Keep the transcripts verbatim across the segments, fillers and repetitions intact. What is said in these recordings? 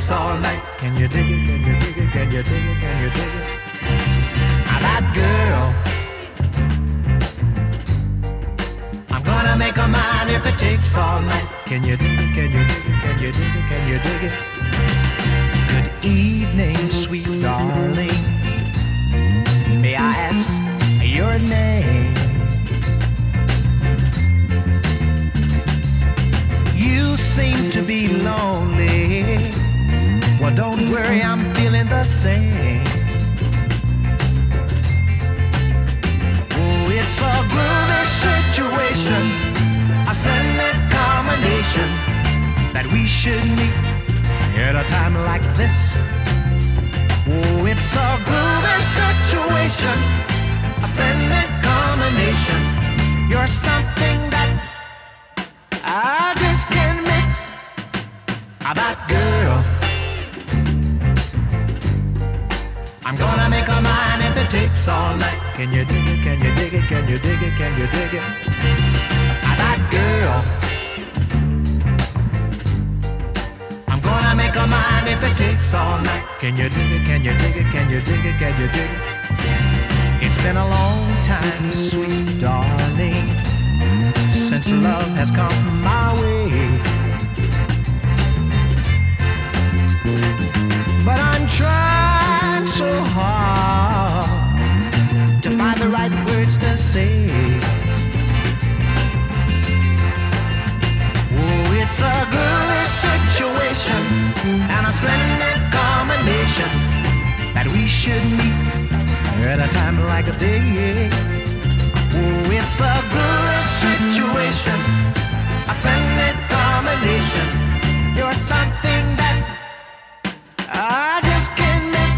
takes all night. Can you dig it? Can you dig it? Can you dig it? Can you dig it? Ah, that girl, I'm gonna make her mine if it takes all night. Can you dig it? Can you dig it? Can you dig it? Can you dig it? Good evening, sweet darling. May I ask your name? You seem to be lonely. Well, don't worry, I'm feeling the same. Oh, it's a groovy situation, a splendid combination that we should meet at a time like this. Oh, it's a groovy situation, a splendid combination. You're something that I just can't miss. Ah, that girl, I'm gonna make her mine if it takes all night. Can you dig it? Can you dig it? Can you dig it? Can you dig it? Ah, that girl, I'm gonna make her mine if it takes all night. Can you dig it? Can you dig it? Can you dig it? Can you dig it? It's been a long time, sweet darling, since love has come my way. But I'm trying so hard to find the right words to say. Oh, it's a groovy situation and a splendid combination that we should meet at a time like this. Oh, it's a good situation, a splendid combination. You're something that I just can't miss.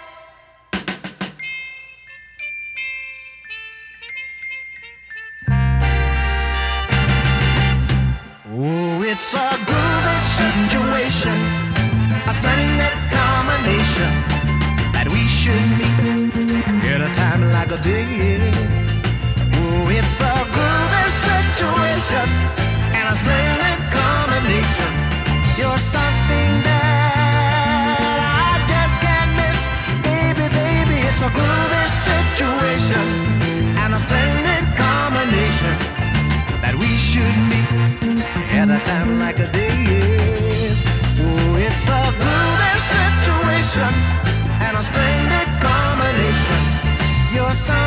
Oh, it's a good situation, a splendid combination that we should meet at a time like this. It's a groovy situation and a splendid combination. You're something that I just can't miss. Baby, baby, it's a groovy situation and a splendid combination that we should meet at a time like this. Oh, it's a groovy situation and a splendid combination. You're something